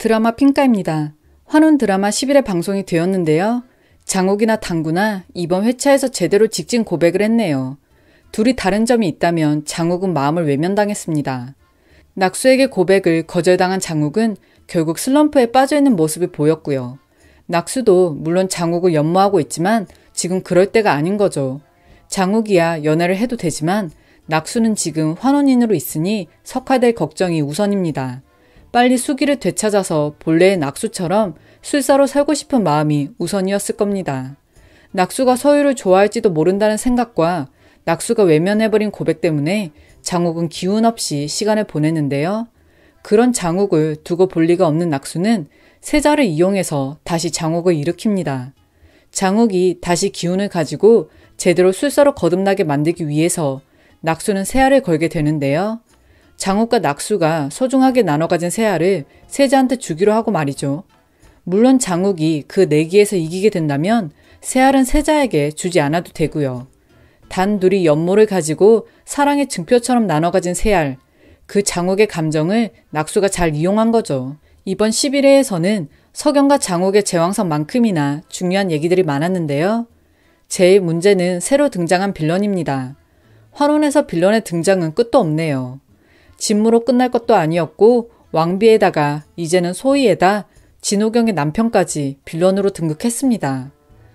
드라마 핑가입니다. 환혼 드라마 10일에 방송이 되었는데요. 장욱이나 당구나 이번 회차에서 제대로 직진 고백을 했네요. 둘이 다른 점이 있다면 장욱은 마음을 외면당했습니다. 낙수에게 고백을 거절당한 장욱은 결국 슬럼프에 빠져있는 모습이 보였고요. 낙수도 물론 장욱을 연모하고 있지만 지금 그럴 때가 아닌 거죠. 장욱이야 연애를 해도 되지만 낙수는 지금 환혼인으로 있으니 석화될 걱정이 우선입니다. 빨리 수기를 되찾아서 본래의 낙수처럼 술사로 살고 싶은 마음이 우선이었을 겁니다. 낙수가 서유를 좋아할지도 모른다는 생각과 낙수가 외면해버린 고백 때문에 장욱은 기운 없이 시간을 보냈는데요. 그런 장욱을 두고 볼 리가 없는 낙수는 세자를 이용해서 다시 장욱을 일으킵니다. 장욱이 다시 기운을 가지고 제대로 술사로 거듭나게 만들기 위해서 낙수는 세알을 걸게 되는데요. 장욱과 낙수가 소중하게 나눠 가진 세알을 세자한테 주기로 하고 말이죠. 물론 장욱이 그 내기에서 이기게 된다면 세알은 세자에게 주지 않아도 되고요. 단 둘이 연모를 가지고 사랑의 증표처럼 나눠 가진 세알, 그 장욱의 감정을 낙수가 잘 이용한 거죠. 이번 11회에서는 석영과 장욱의 제왕석만큼이나 중요한 얘기들이 많았는데요. 제일 문제는 새로 등장한 빌런입니다. 환혼에서 빌런의 등장은 끝도 없네요. 진무로 끝날 것도 아니었고 왕비에다가 이제는 소희에다 진호경의 남편까지 빌런으로 등극했습니다.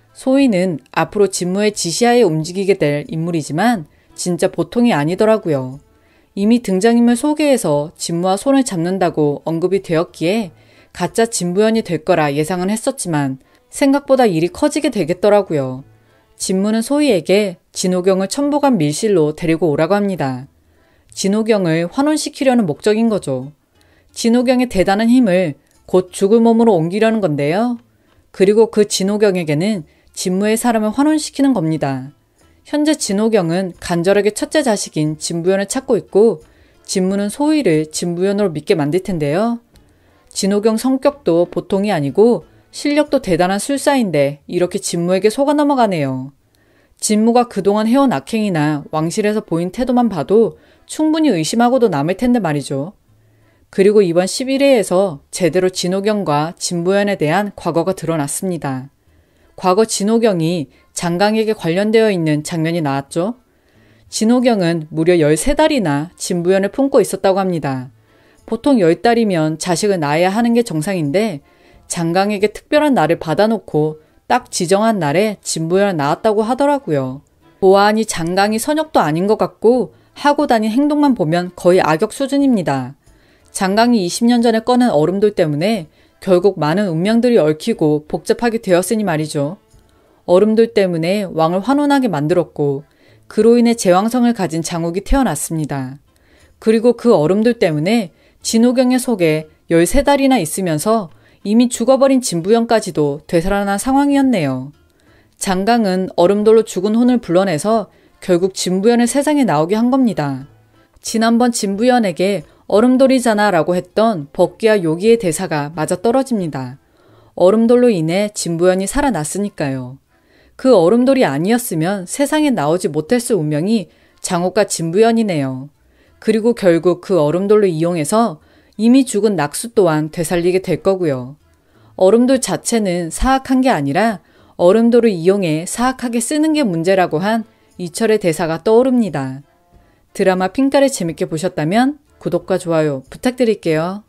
소희는 앞으로 진무의 지시하에 움직이게 될 인물이지만 진짜 보통이 아니더라고요. 이미 등장인물 소개에서 진무와 손을 잡는다고 언급이 되었기에 가짜 진부연이 될 거라 예상은 했었지만 생각보다 일이 커지게 되겠더라고요. 진무는 소희에게 진호경을 천보관 밀실로 데리고 오라고 합니다. 진호경을 환혼시키려는 목적인 거죠. 진호경의 대단한 힘을 곧 죽을 몸으로 옮기려는 건데요. 그리고 그 진호경에게는 진무의 사람을 환혼시키는 겁니다. 현재 진호경은 간절하게 첫째 자식인 진부연을 찾고 있고 진무는 소희를 진부연으로 믿게 만들 텐데요. 진호경 성격도 보통이 아니고 실력도 대단한 술사인데 이렇게 진무에게 속아 넘어가네요. 진무가 그동안 해온 악행이나 왕실에서 보인 태도만 봐도 충분히 의심하고도 남을 텐데 말이죠. 그리고 이번 11회에서 제대로 진호경과 진부연에 대한 과거가 드러났습니다. 과거 진호경이 장강에게 관련되어 있는 장면이 나왔죠. 진호경은 무려 13달이나 진부연을 품고 있었다고 합니다. 보통 10달이면 자식을 낳아야 하는 게 정상인데 장강에게 특별한 날을 받아놓고 딱 지정한 날에 진부연을 낳았다고 하더라고요. 보아하니 장강이 선역도 아닌 것 같고 하고 다닌 행동만 보면 거의 악역 수준입니다. 장강이 20년 전에 꺼낸 얼음돌 때문에 결국 많은 운명들이 얽히고 복잡하게 되었으니 말이죠. 얼음돌 때문에 왕을 환혼하게 만들었고 그로 인해 제왕성을 가진 장욱이 태어났습니다. 그리고 그 얼음돌 때문에 진호경의 속에 13달이나 있으면서 이미 죽어버린 진부연까지도 되살아난 상황이었네요. 장강은 얼음돌로 죽은 혼을 불러내서 결국 진부연을 세상에 나오게 한 겁니다. 지난번 진부연에게 얼음돌이잖아 라고 했던 법기와 요기의 대사가 맞아떨어집니다. 얼음돌로 인해 진부연이 살아났으니까요. 그 얼음돌이 아니었으면 세상에 나오지 못했을 운명이 장욱과 진부연이네요. 그리고 결국 그 얼음돌로 이용해서 이미 죽은 낙수 또한 되살리게 될 거고요. 얼음돌 자체는 사악한 게 아니라 얼음돌을 이용해 사악하게 쓰는 게 문제라고 한 이철의 대사가 떠오릅니다. 드라마 핑가를 재밌게 보셨다면 구독과 좋아요 부탁드릴게요.